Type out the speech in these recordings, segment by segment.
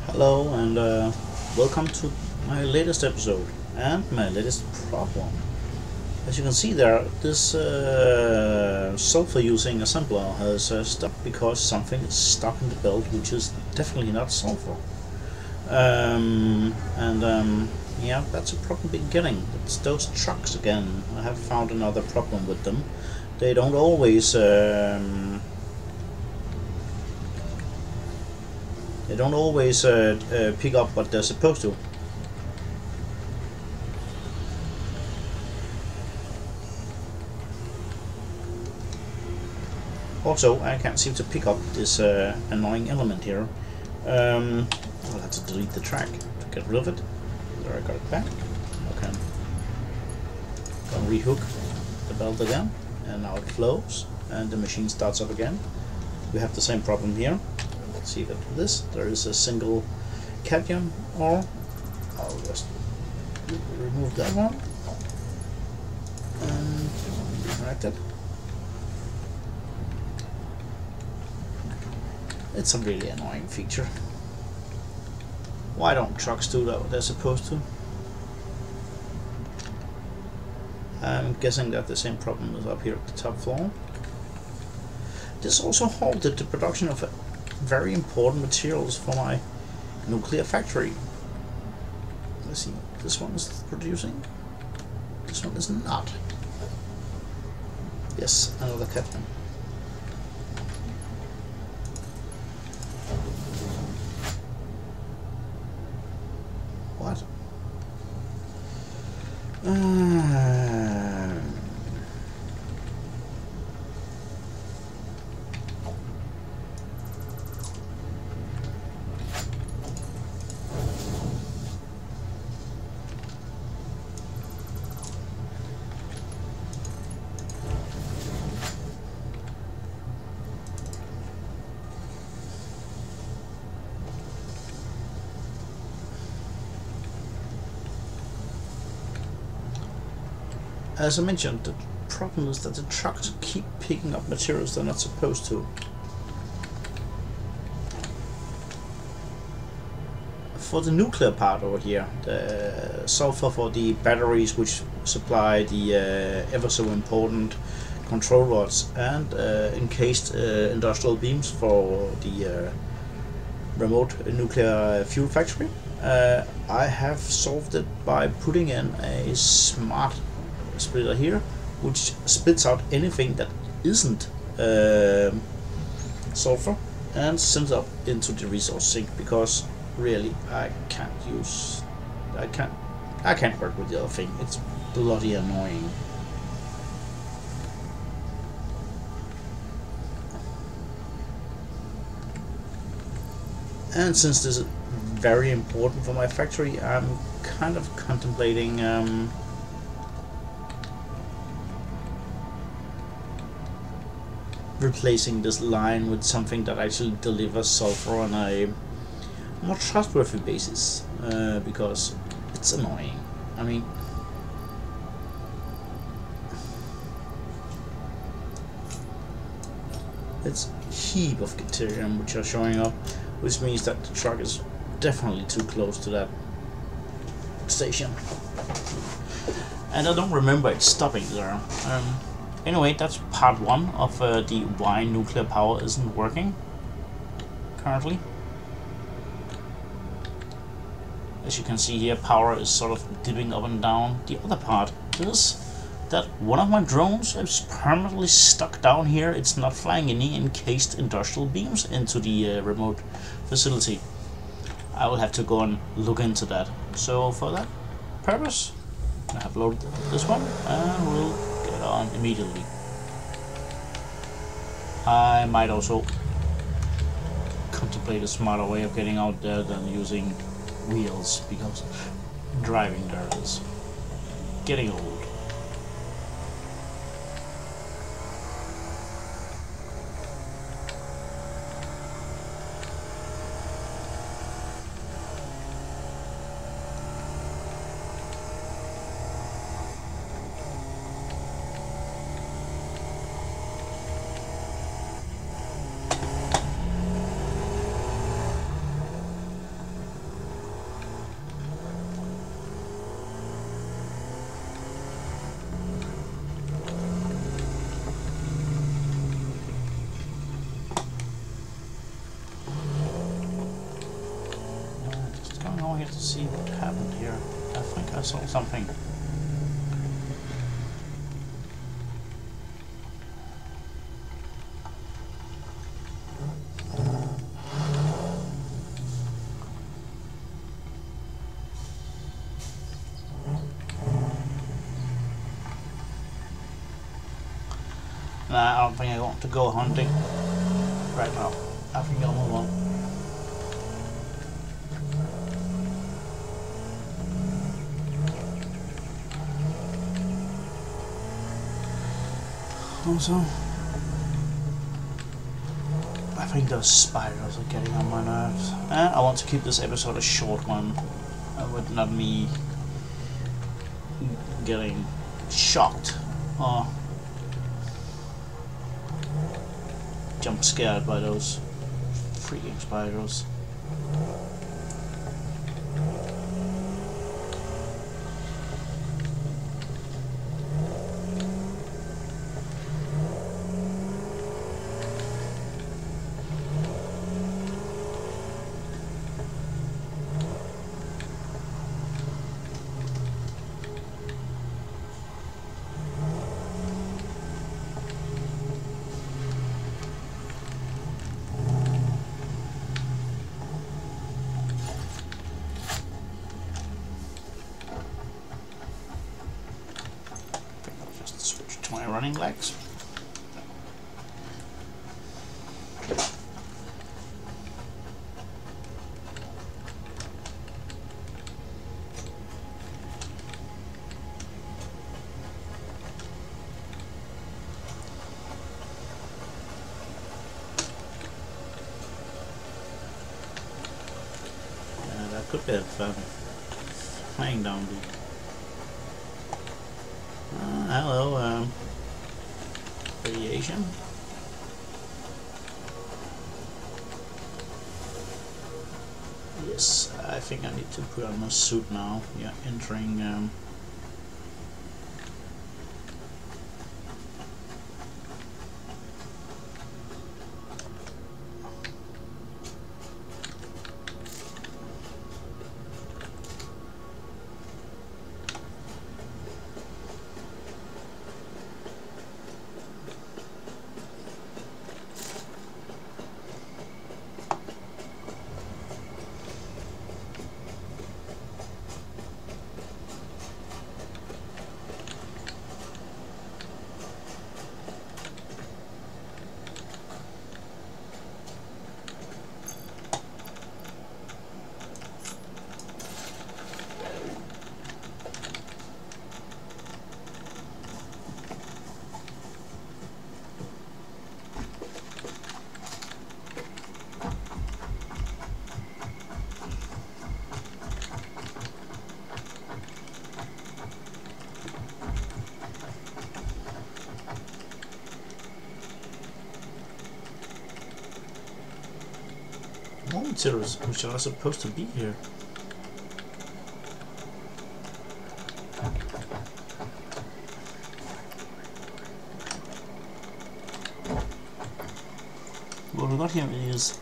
Hello and welcome to my latest episode and my latest problem. As you can see there, this sulfur using assembler has stopped because something is stuck in the belt, which is definitely not sulfur. Yeah, that's a problem beginning. It's those trucks again. I have found another problem with them. They don't always pick up what they're supposed to. Also, I can't seem to pick up this annoying element here. I'll have to delete the track to get rid of it. There, I got it back. Okay. Gonna rehook the belt again, and now it flows, and the machine starts up again. We have the same problem here. Let's see if I do this. There is a single cadmium ore. I'll just remove that one and reconnect it. It's a really annoying feature. Why don't trucks do that what they're supposed to? I'm guessing that the same problem is up here at the top floor. This also halted the production of very important materials for my nuclear factory. Let's see, this one is producing, this one is not. Yes, another cadmium. What? As I mentioned, the problem is that the trucks keep picking up materials they're not supposed to. For the nuclear part over here, the sulfur for the batteries which supply the ever so important control rods and encased industrial beams for the remote nuclear fuel factory, I have solved it by putting in a smart splitter here, which splits out anything that isn't sulfur and sends up into the resource sink, because really I can't work with the other thing. It's bloody annoying. And since this is very important for my factory, I'm kind of contemplating replacing this line with something that actually delivers sulfur on a more trustworthy basis, because it's annoying. I mean, it's a heap of deuterium which are showing up, which means that the truck is definitely too close to that station, and I don't remember it stopping there. Anyway, that's part one of the why nuclear power isn't working currently. As you can see here, power is sort of dipping up and down. The other part is that one of my drones is permanently stuck down here. It's not flying any encased industrial beams into the remote facility. I will have to go and look into that. So for that purpose, I have loaded this one and we'll get on immediately. I might also contemplate a smarter way of getting out there than using wheels, because driving there is getting old. now here to see what happened here. I think I saw something. Nah, I don't think I want to go hunting right now. I think I'll move on. Also, I think those spiders are getting on my nerves. I want to keep this episode a short one, with not me getting shocked or jump scared by those freaking spiders. My running legs. That could be fun. Flying down the. Hello, radiation. Yes, I think I need to put on my suit now. Yeah, entering. Monitors, which are supposed to be here. What we got here is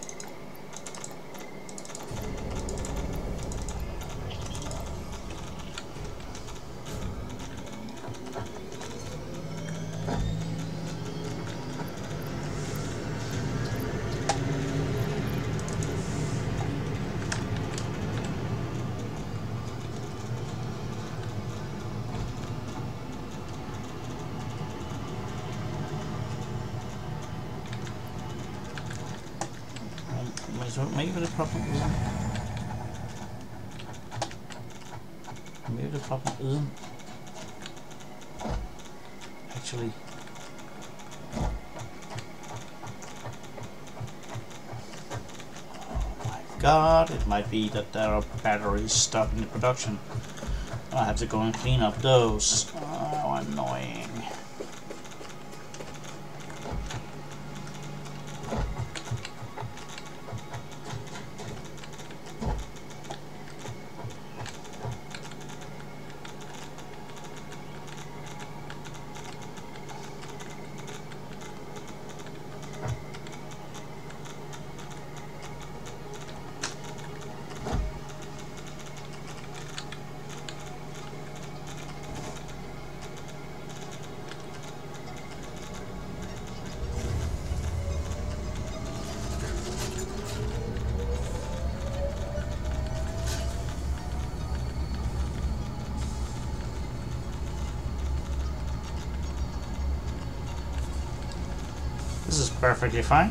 maybe the problem isn't actually oh my god, it might be that there are batteries stuck in the production. I have to go and clean up those. Oh, annoying. perfectly fine.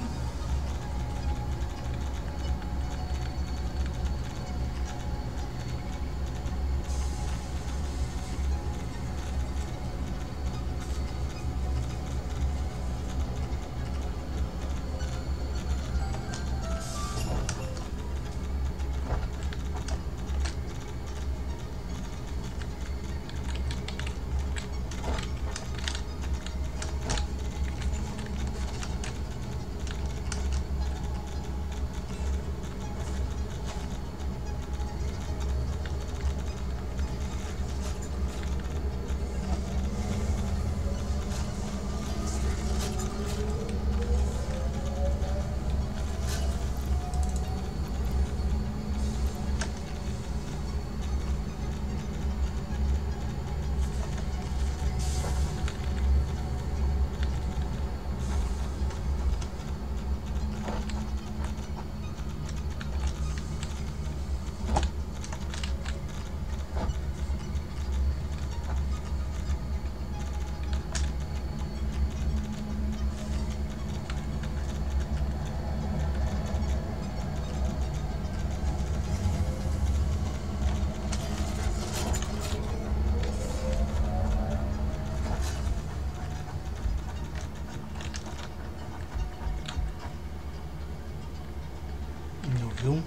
No view.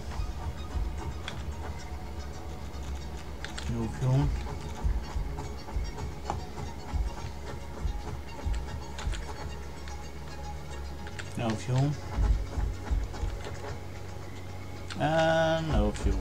No view. No fuel. And no fuel.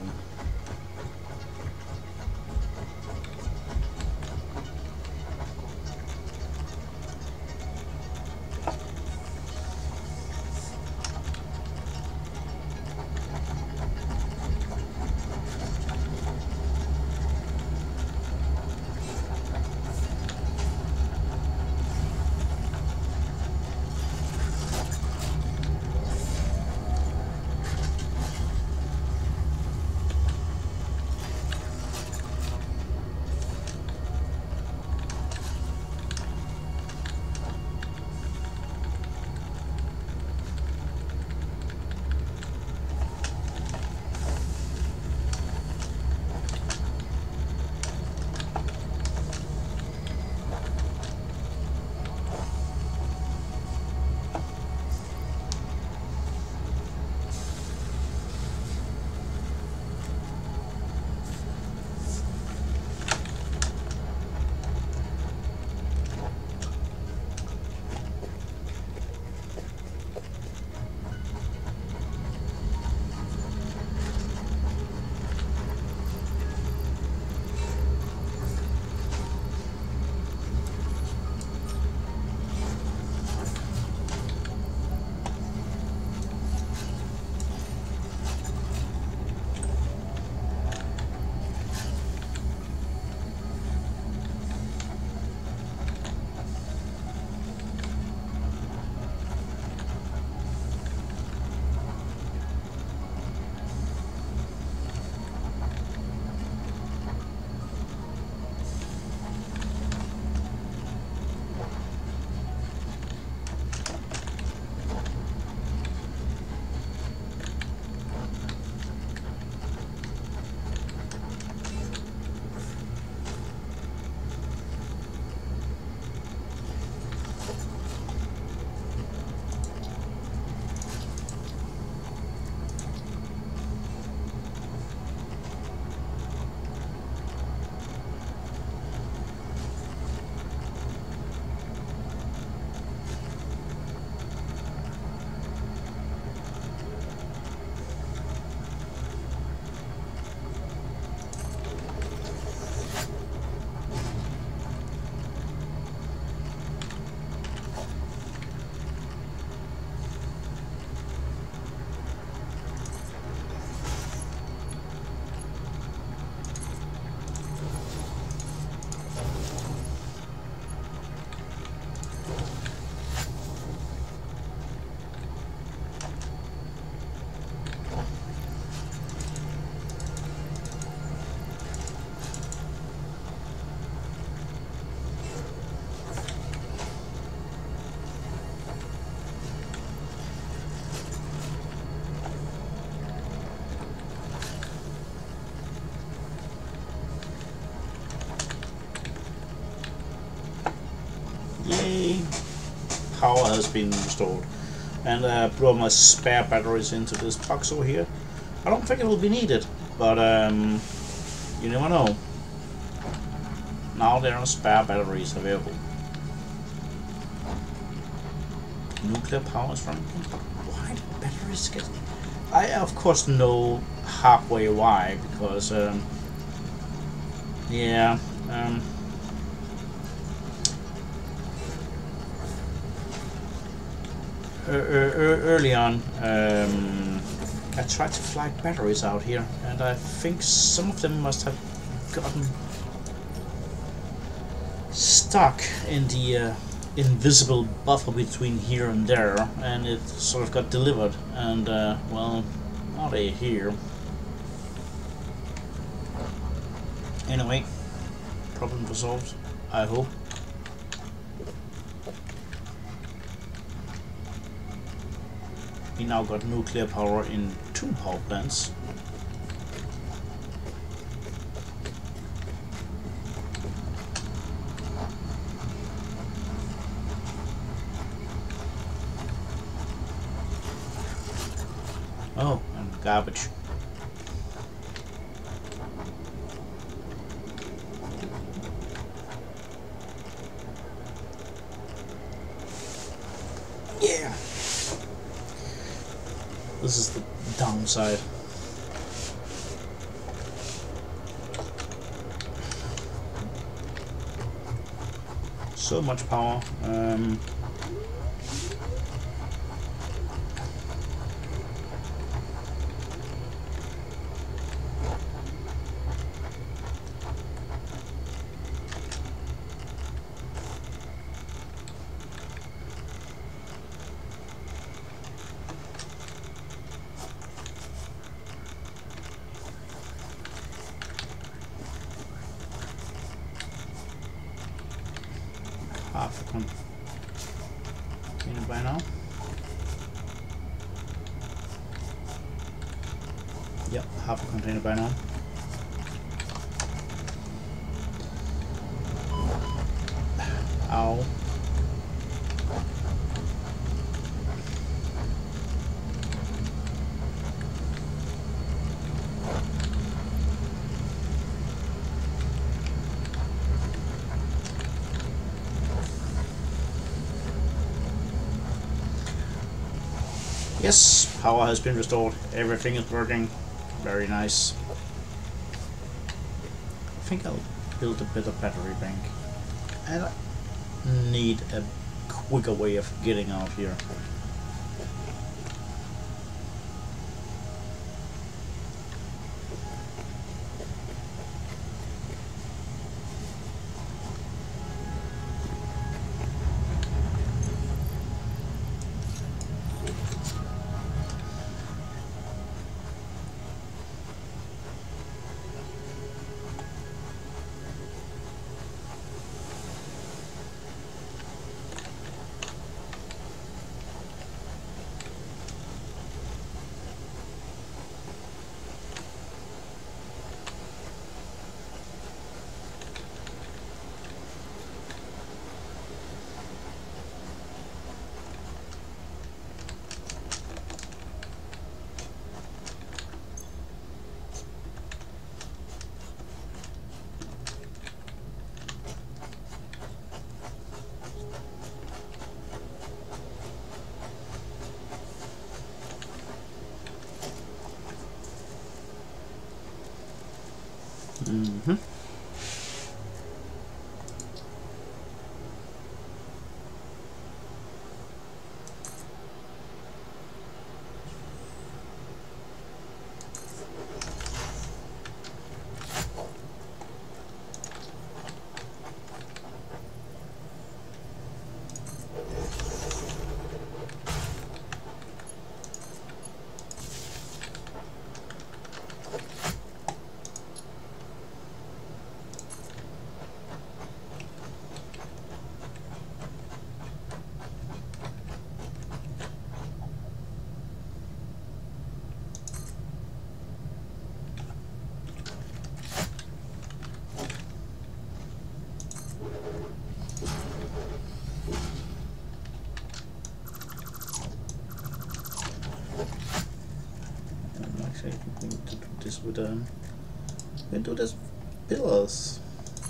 has been restored. And put all my spare batteries into this box over here. I don't think it will be needed, but you never know. Now there are spare batteries available. Nuclear power is running. Why do batteries get... I of course know halfway why, because yeah, early on I tried to fly batteries out here, and I think some of them must have gotten stuck in the invisible buffer between here and there, and it sort of got delivered, and well, now they're here. Anyway, problem resolved, I hope. We now got nuclear power in 2 power plants. Oh, and garbage. Yeah. This is the downside. So much power. Half a container by now. Yep, half a container by now. Ow. Yes, power has been restored. Everything is working. Very nice. I think I'll build a bit of battery bank. And I need a quicker way of getting out here. Mm-hmm. this with into these pillars.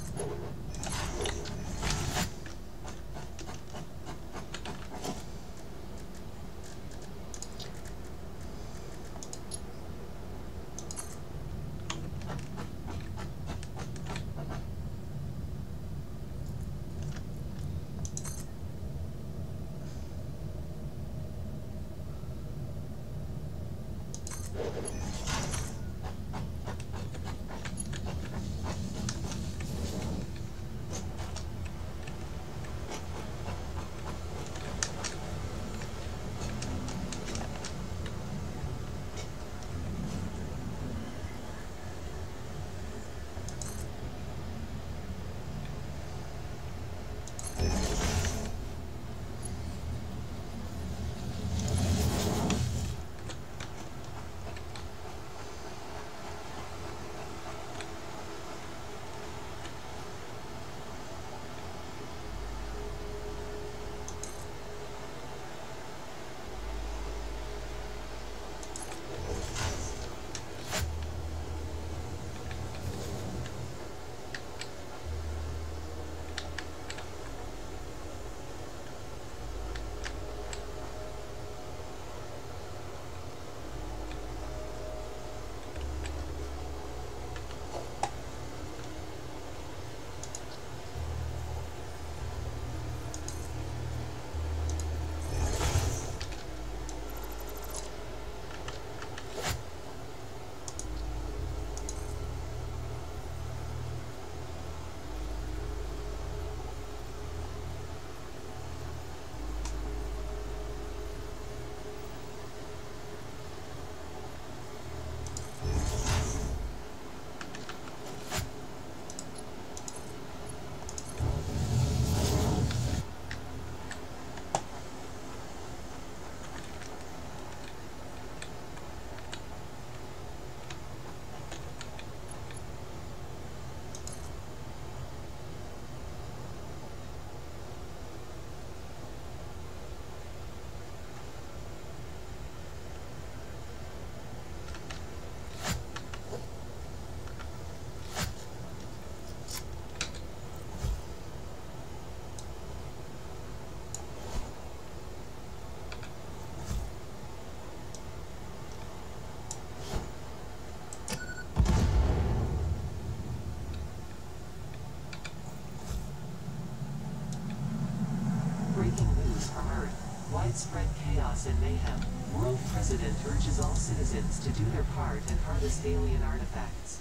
Widespread chaos and mayhem. World President urges all citizens to do their part and harvest alien artifacts.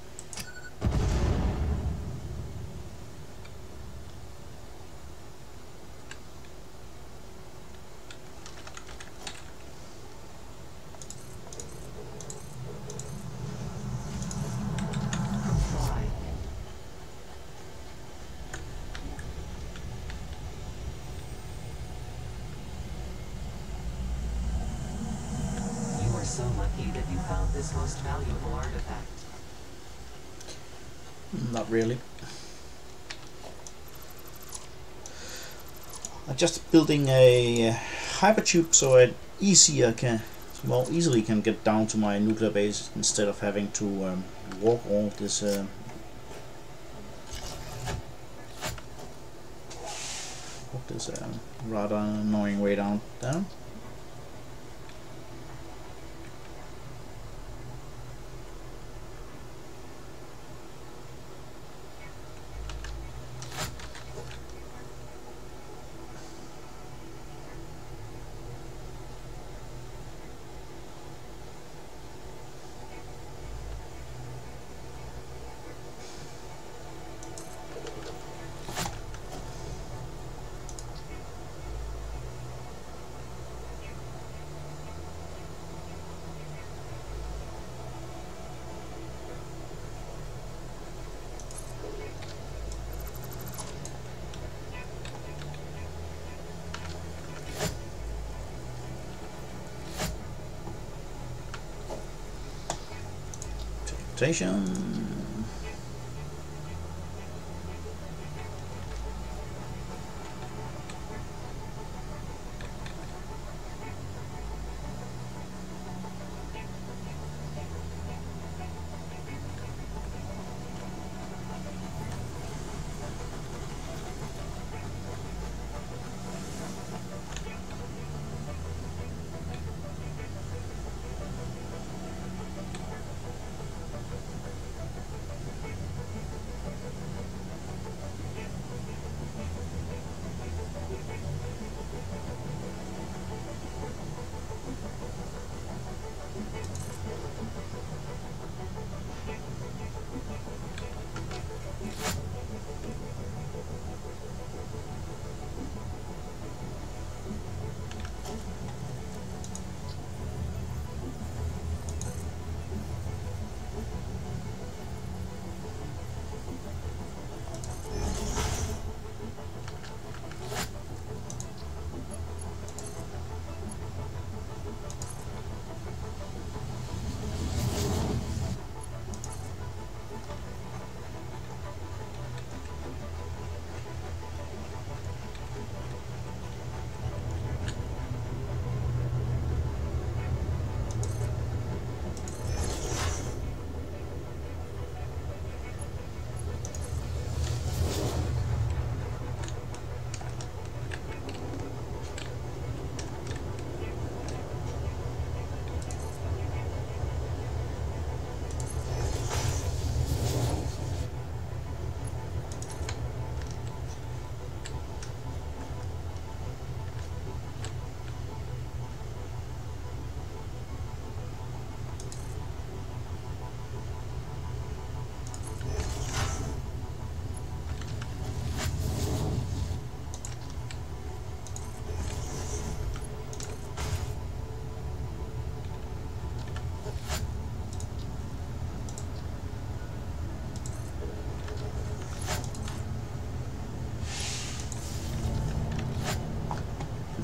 So lucky that you found this most valuable artifact. Not really. I'm just building a hypertube so I easily can get down to my nuclear base instead of having to walk all this rather annoying way down. Teleportation.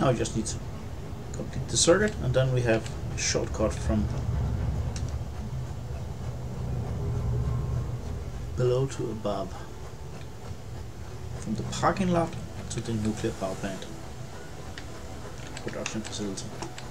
now I just need to complete the circuit, and then we have a shortcut from below to above, from the parking lot to the nuclear power plant production facility.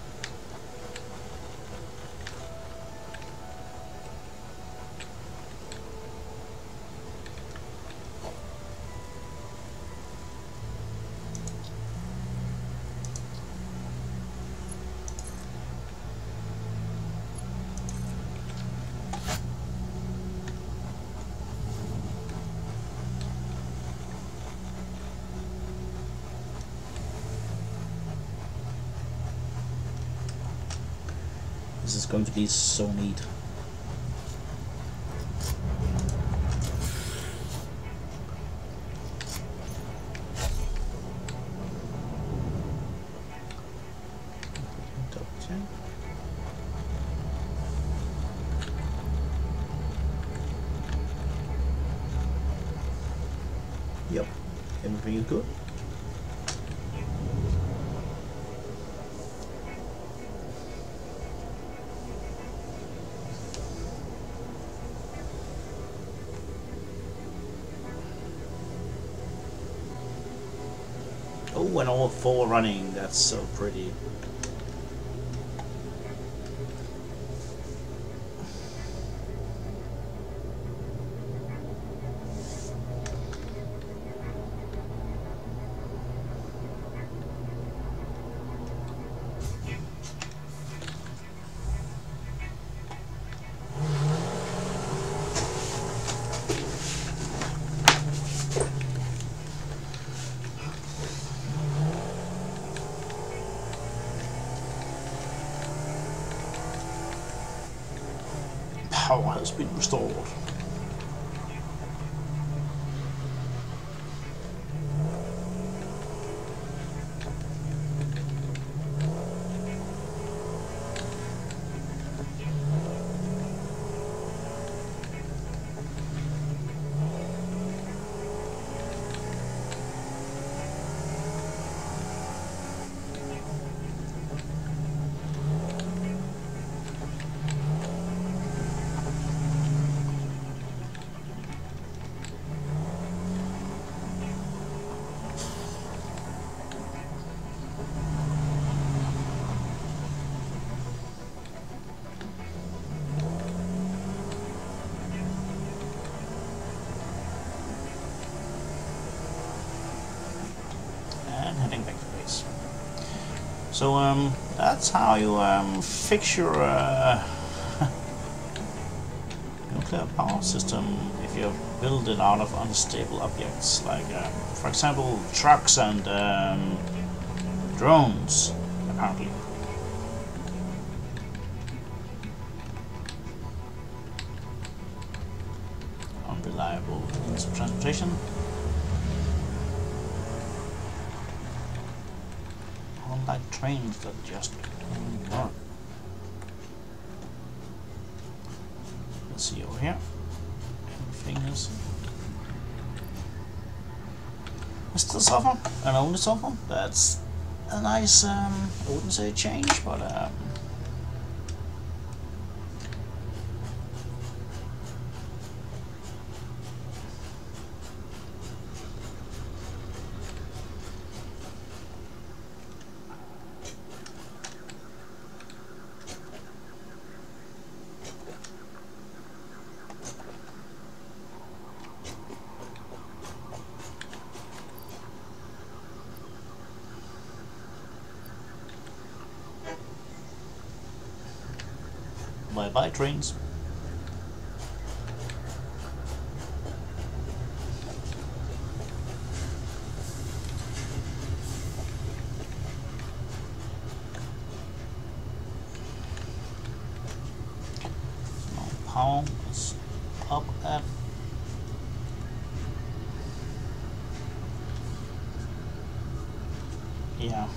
This is going to be so neat. Yep, everything is good. Oh, and all four running, that's so pretty. Power has been restored. Heading back to base. So that's how you fix your nuclear power system if you build it out of unstable objects, like for example trucks and drones, apparently. Unreliable means of transportation. Like trains that just work. Let's see over here. Everything is still suffer, and only suffer. That's a nice, I wouldn't say change, but bye-bye trains. So power is up at yeah.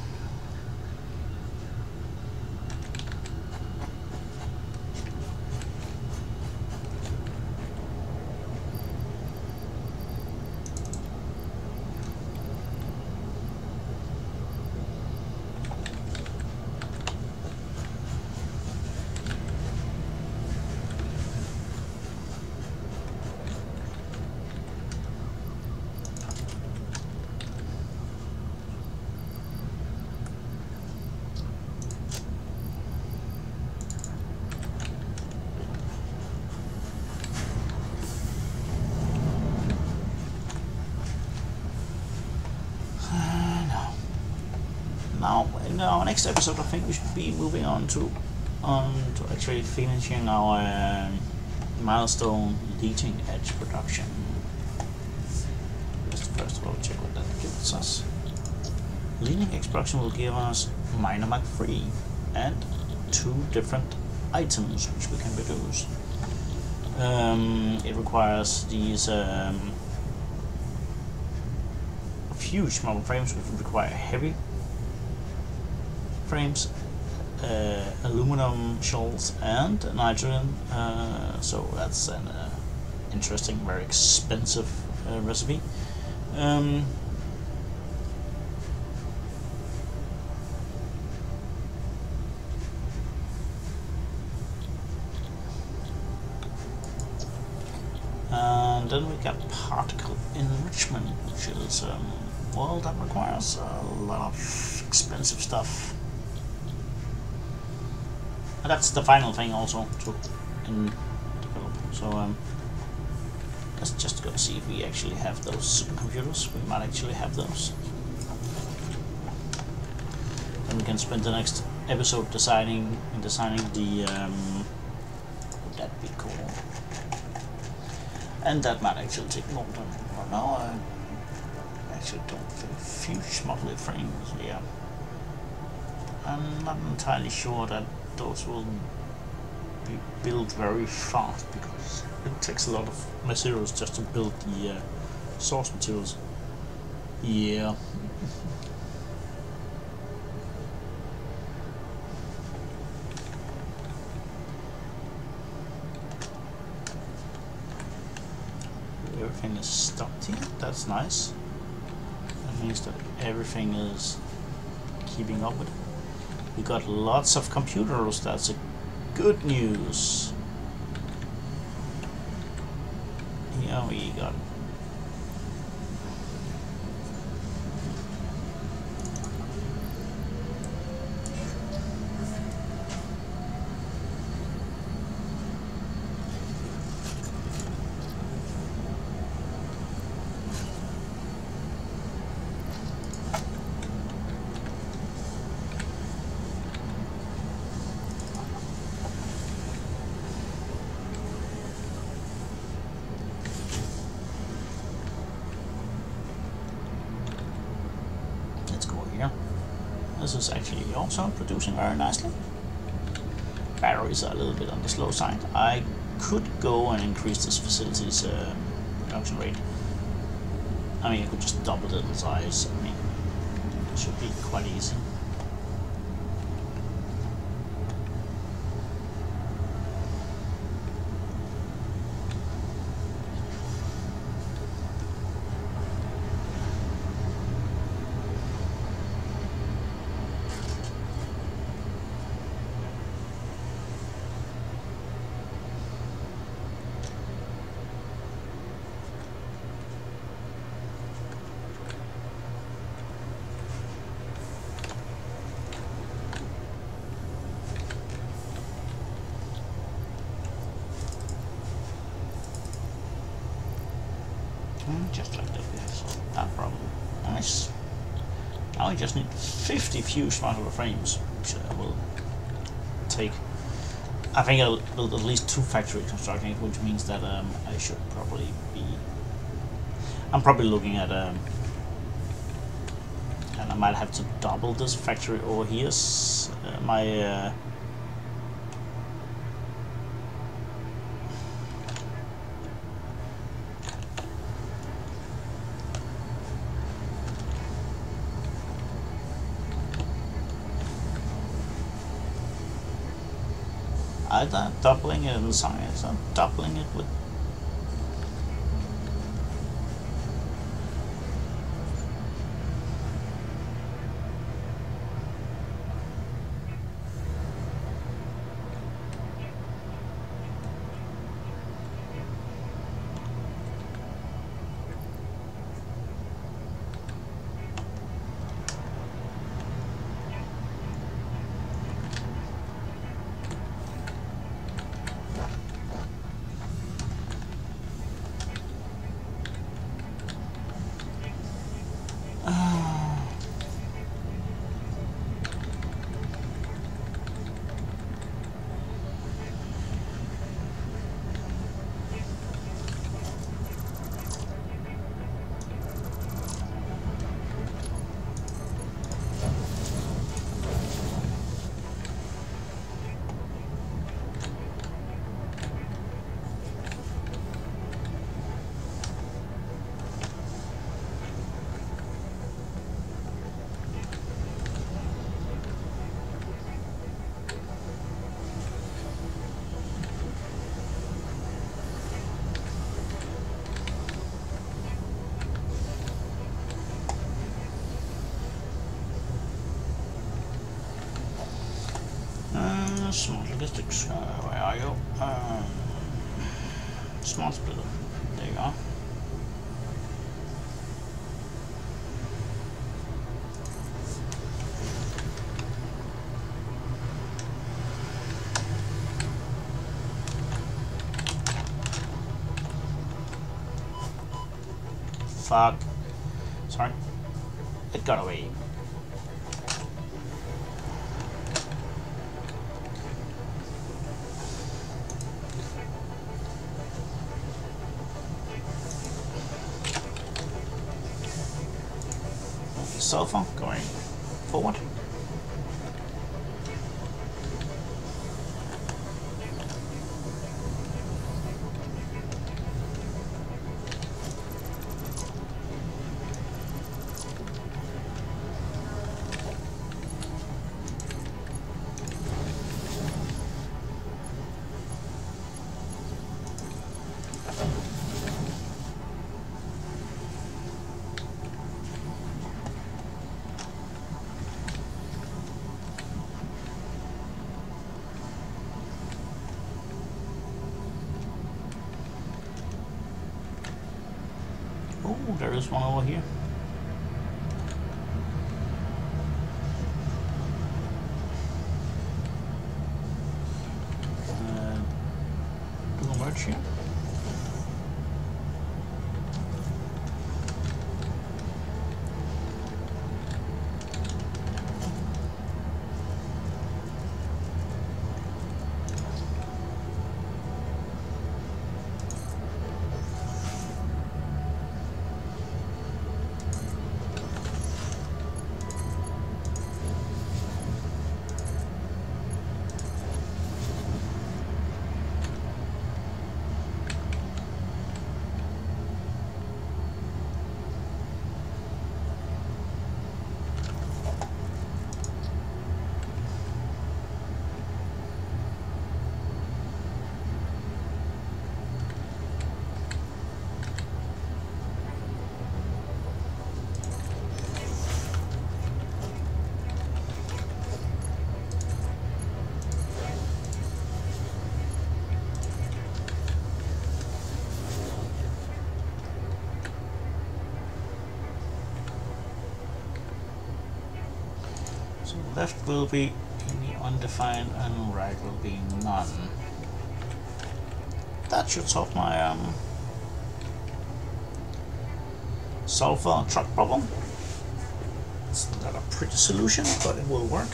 in our next episode, I think we should be moving on to actually finishing our milestone leading edge production. Let's first of all check what that gives us. Leading edge production will give us minor Mark 3 and 2 different items which we can produce. It requires these huge model frames which require heavy frames, aluminum shells and nitrogen, so that's an interesting, very expensive recipe. And then we got particle enrichment, which is well, that requires a lot of expensive stuff. And that's the final thing also to develop. So let's just go see if we actually have those supercomputers. We might actually have those. Then we can spend the next episode designing the would that be cool? And that might actually take more time. No, I actually don't think fuse modular frames. Yeah, I'm not entirely sure that those will be built very fast because it takes a lot of materials just to build the source materials. Yeah. Everything is stopped here. That's nice. That means that everything is keeping up with it. We got lots of computers. That's a good news. Here we got This is actually also producing very nicely. Batteries are a little bit on the slow side. I could go and increase this facility's production rate. I mean, I could just double it in size. I mean, it should be quite easy. Just like that, we have solved that problem. Nice. Now we just need 50 fuse modular frames, which will take, I think I'll build at least 2 factory constructing, which means that I should probably be, I'm probably looking at, and I might have to double this factory over here. My either doubling it in size or doubling it with Smart logistics. Where are you? Smart splitter. There you are. Fuck. Sorry. It got away. Sulfur going forward. Oh, there is one over here. Do a merge here. So left will be any undefined and right will be none. That should solve my sulfur truck problem. It's not a pretty solution, but it will work.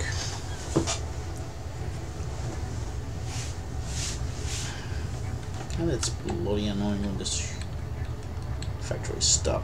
And it's bloody annoying when this factory stop.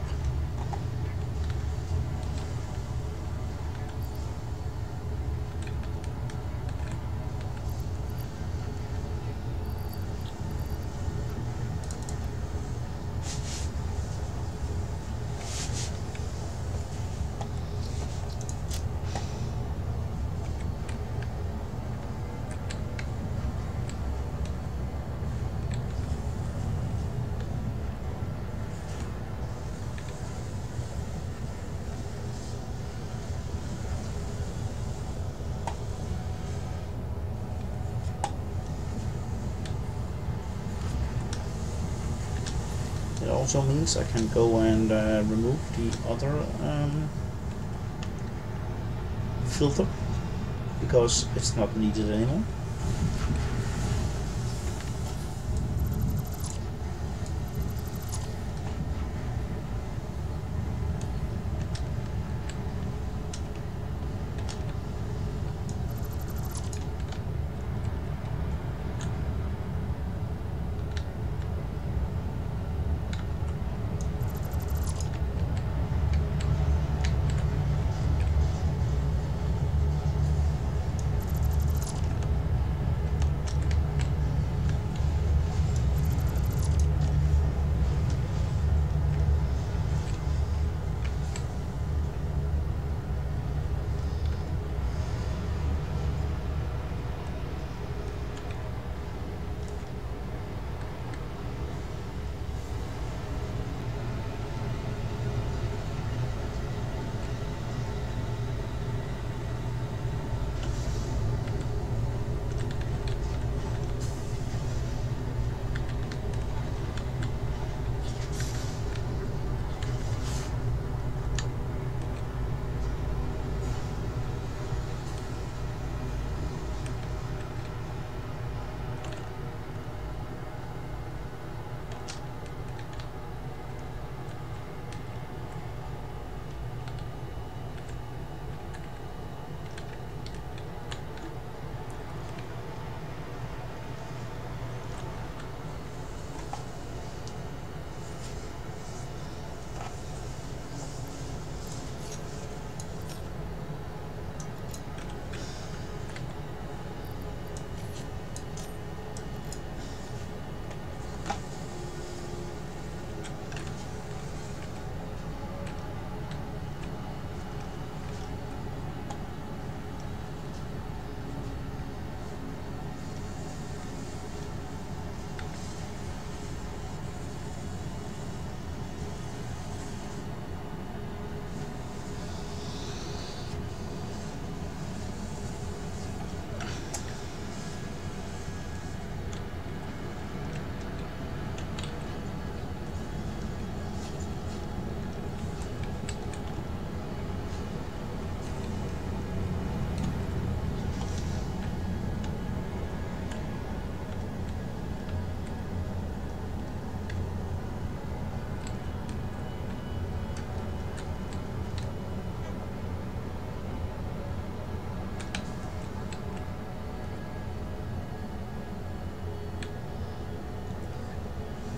It also means I can go and remove the other filter because it's not needed anymore.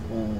Oh.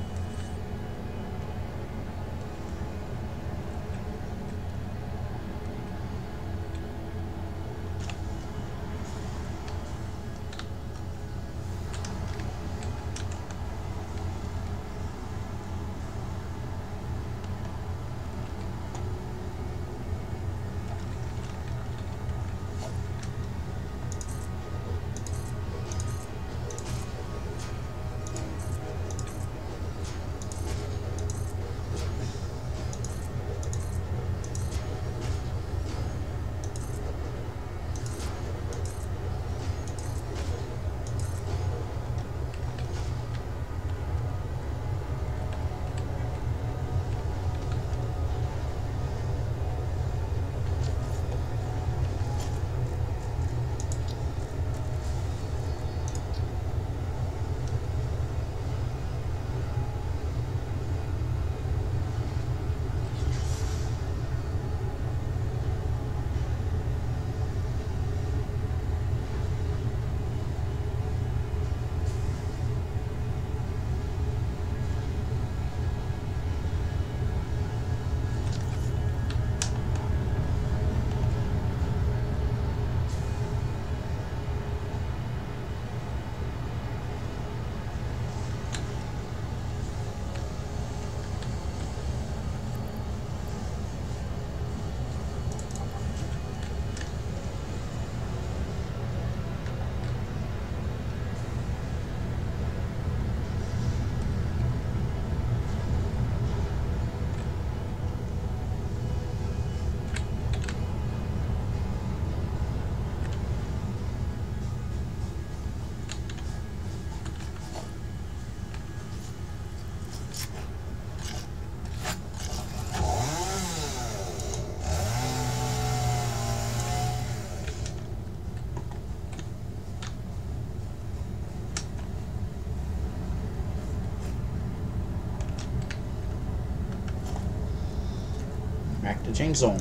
Back to chainsaw.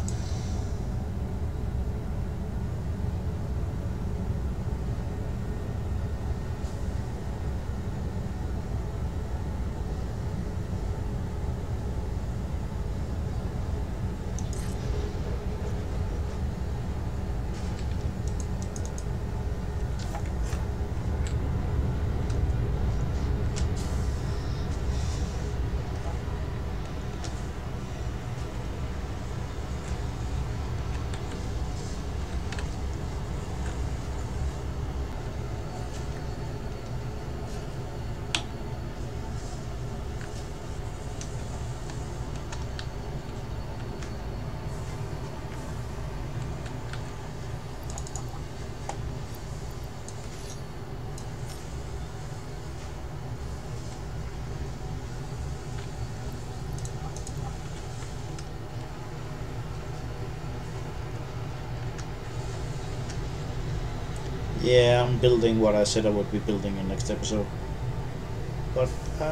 Yeah, I'm building what I said I would be building in next episode. But,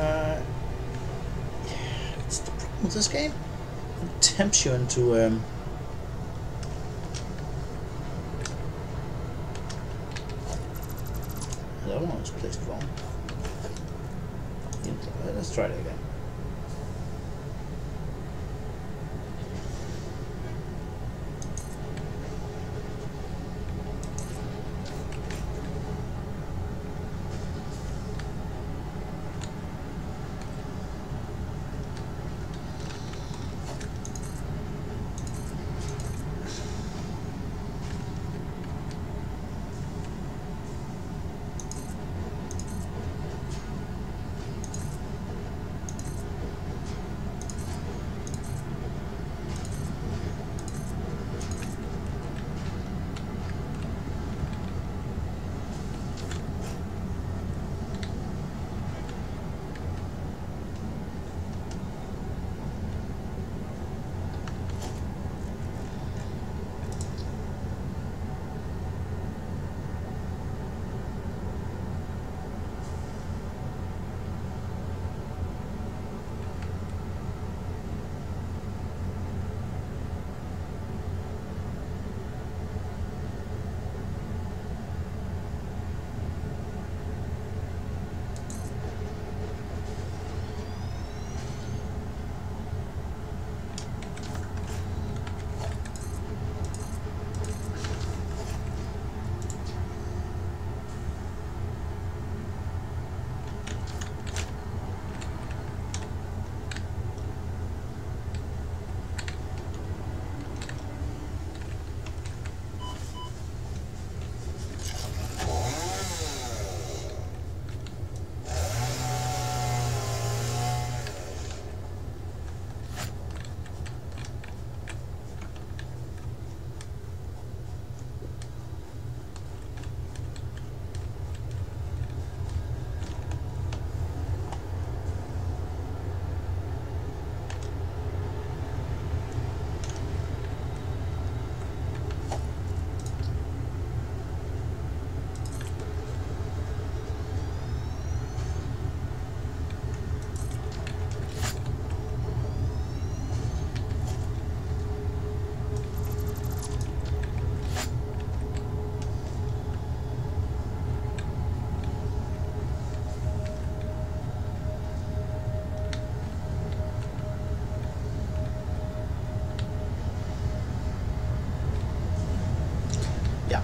it's the problem with this game. It tempts you into, that one was placed wrong. Let's try it again.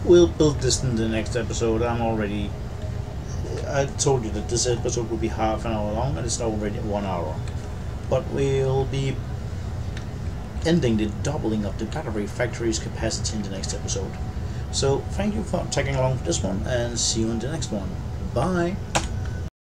we'll build this in the next episode. I told you that this episode will be half an hour long, and it's already 1 hour. But we'll be ending the doubling of the battery factory's capacity in the next episode. So thank you for tagging along for this one, and see you in the next one. Bye!